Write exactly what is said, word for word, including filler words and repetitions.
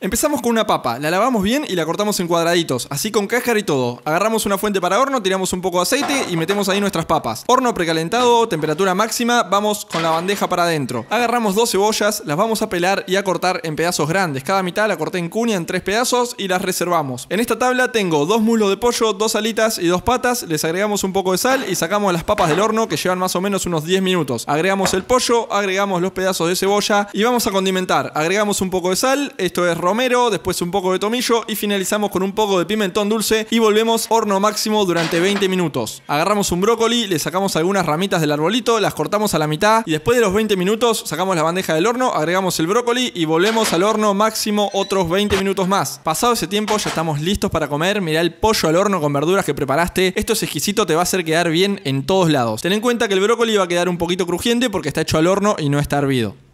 Empezamos con una papa, la lavamos bien y la cortamos en cuadraditos, así con cáscara y todo. Agarramos una fuente para horno, tiramos un poco de aceite y metemos ahí nuestras papas. Horno precalentado, temperatura máxima, vamos con la bandeja para adentro. Agarramos dos cebollas, las vamos a pelar y a cortar en pedazos grandes. Cada mitad la corté en cuña en tres pedazos y las reservamos. En esta tabla tengo dos muslos de pollo, dos alitas y dos patas. Les agregamos un poco de sal y sacamos las papas del horno que llevan más o menos unos diez minutos. Agregamos el pollo, agregamos los pedazos de cebolla y vamos a condimentar. Agregamos un poco de sal, esto es romero, después un poco de tomillo y finalizamos con un poco de pimentón dulce y volvemos horno máximo durante veinte minutos. Agarramos un brócoli, le sacamos algunas ramitas del arbolito, las cortamos a la mitad y después de los veinte minutos sacamos la bandeja del horno, agregamos el brócoli y volvemos al horno máximo otros veinte minutos más. Pasado ese tiempo ya estamos listos para comer. Mirá el pollo al horno con verduras que preparaste. Esto es exquisito, te va a hacer quedar bien en todos lados. Ten en cuenta que el brócoli va a quedar un poquito crujiente porque está hecho al horno y no está hervido.